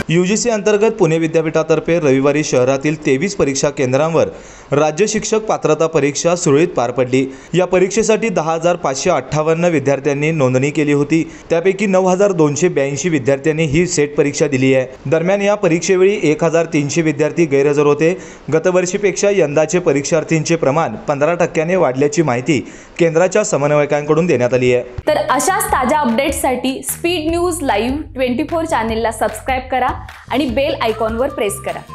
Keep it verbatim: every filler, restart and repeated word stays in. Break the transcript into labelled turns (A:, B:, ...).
A: UGC अंतर्गत पुणे विद्यापीठातर्फे रविवारी शहरातील तेवीस परीक्षा केंद्रांवर राज्य शिक्षक पात्रता परीक्षा सुरळीत पार पडली। या परीक्षेसाठी दहा हजार पाचशे अठ्ठावन्न विद्यार्थ्यांनी नोंदणी केली होती। त्यापैकी नऊ हजार दोनशे ब्याऐंशी विद्यार्थ्यांनी ही सेट परीक्षा दिली आहे। दरम्यान या परीक्षेवेळी एक हजार तीनशे विद्यार्थी गैरहजर होते। गतवर्षीपेक्षा यंदाचे परीक्षार्थींचे प्रमाण पंधरा टक्क्याने वाढल्याची माहिती केंद्राच्या समन्वयकांकडून देण्यात आली आहे।
B: तर अशाच ताज्या अपडेट्ससाठी स्पीड न्यूज लाईव्ह चोवीस चॅनेलला सबस्क्राइब करा आणि बेल आयकॉनवर प्रेस करा।